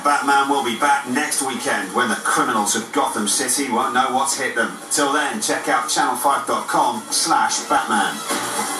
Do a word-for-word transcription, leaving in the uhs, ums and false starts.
Batman will be back next weekend when the criminals of Gotham City won't know what's hit them. Till then, check out channel five dot com slash Batman.